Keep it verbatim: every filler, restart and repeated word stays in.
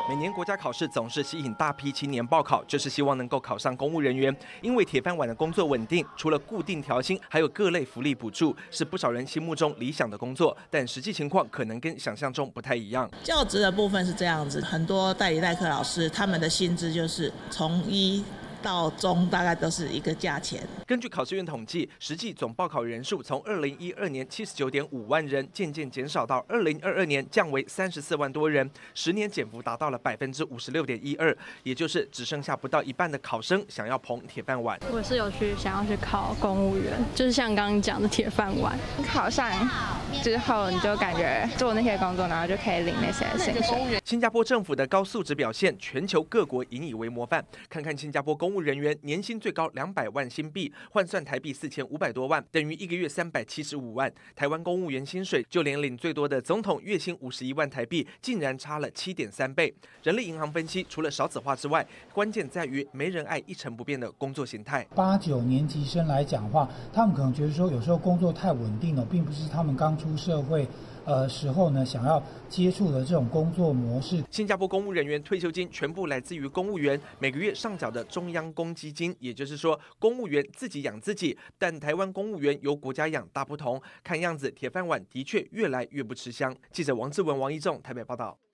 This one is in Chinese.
每年国家考试总是吸引大批青年报考，就是希望能够考上公务人员。因为铁饭碗的工作稳定，除了固定调薪，还有各类福利补助，是不少人心目中理想的工作。但实际情况可能跟想象中不太一样。 教职的部分是这样子，很多代理代课老师他们的薪资就是从一到中大概都是一个价钱。 根据考试院统计，实际总报考人数从二零一二年七十九点五万人，渐渐减少到二零二二年降为三十四万多人，十年减幅达到了百分之五十六点一二，也就是只剩下不到一半的考生想要捧铁饭碗。 我是有去想要去考公务员，就是像刚刚讲的铁饭碗。 考上之后，你就感觉做那些工作，然后就可以领那些薪水。 新加坡政府的高素质表现，全球各国引以为模范。看看新加坡公务人员年薪最高两百万新币，换算台币四千五百多万，等于一个月三百七十五万。台湾公务员薪水就连领最多的总统月薪五十一万台币，竟然差了七点三倍。人力银行分析，除了少子化之外，关键在于没人爱一成不变的工作形态。 八九年级生来讲话，他们可能觉得说，有时候工作太稳定了，并不是他们刚出社会。呃，时候呢，想要接触的这种工作模式。 新加坡公务人员退休金全部来自于公务员每个月上缴的中央公积金，也就是说，公务员自己养自己。但台湾公务员由国家养大不同，看样子铁饭碗的确越来越不吃香。记者王志文、王一仲台北报道。